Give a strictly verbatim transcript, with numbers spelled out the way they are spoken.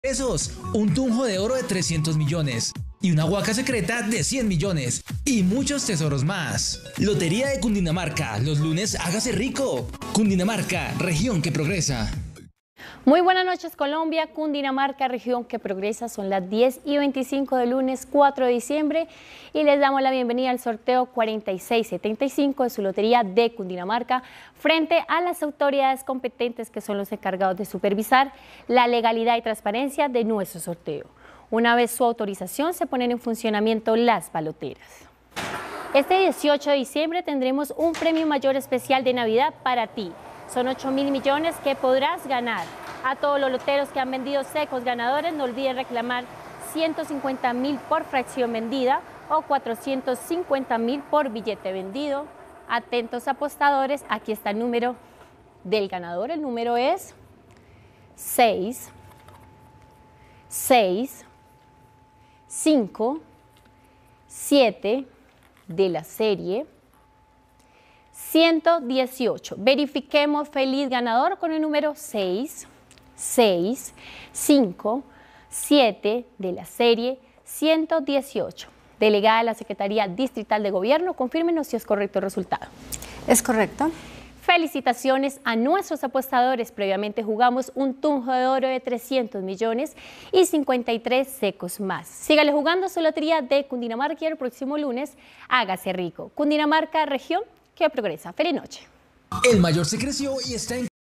pesos, un tunjo de oro de trescientos millones y una huaca secreta de cien millones y muchos tesoros más. Lotería de Cundinamarca, los lunes hágase rico. Cundinamarca, región que progresa. Muy buenas noches Colombia, Cundinamarca, región que progresa, son las diez y veinticinco del lunes cuatro de diciembre y les damos la bienvenida al sorteo cuarenta y seis setenta y cinco de su lotería de Cundinamarca frente a las autoridades competentes que son los encargados de supervisar la legalidad y transparencia de nuestro sorteo. Una vez su autorización se ponen en funcionamiento las baloteras. Este dieciocho de diciembre tendremos un premio mayor especial de Navidad para ti. Son ocho mil millones que podrás ganar. A todos los loteros que han vendido secos ganadores, no olviden reclamar ciento cincuenta mil por fracción vendida o cuatrocientos cincuenta mil por billete vendido. Atentos apostadores, aquí está el número del ganador. El número es seis, seis, cinco, siete de la serie ciento dieciocho. Verifiquemos feliz ganador con el número seis, seis, cinco, siete de la serie ciento dieciocho. Delegada de la Secretaría Distrital de Gobierno, confírmenos si es correcto el resultado. Es correcto. Felicitaciones a nuestros apostadores. Previamente jugamos un tunjo de oro de trescientos millones y cincuenta y tres secos más. Sígale jugando su lotería de Cundinamarca y el próximo lunes hágase rico. Cundinamarca, región que progresa. Feliz noche. El mayor se creció y está en